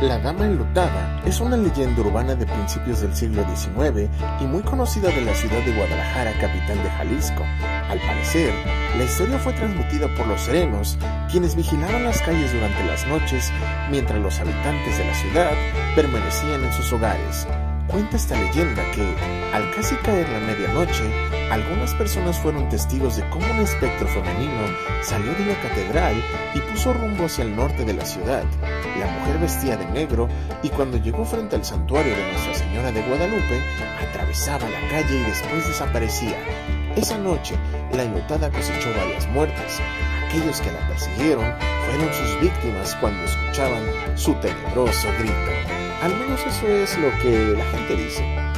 La Dama Enlutada es una leyenda urbana de principios del siglo XIX y muy conocida de la ciudad de Guadalajara, capital de Jalisco. Al parecer, la historia fue transmitida por los serenos, quienes vigilaban las calles durante las noches, mientras los habitantes de la ciudad permanecían en sus hogares. Cuenta esta leyenda que, al casi caer la medianoche, algunas personas fueron testigos de cómo un espectro femenino salió de la catedral y puso rumbo hacia el norte de la ciudad. La mujer vestía de negro y cuando llegó frente al santuario de Nuestra Señora de Guadalupe, atravesaba la calle y después desaparecía. Esa noche, la enlutada cosechó varias muertes. Aquellos que la persiguieron fueron sus víctimas cuando escuchaban su tenebroso grito. Al menos eso es lo que la gente dice.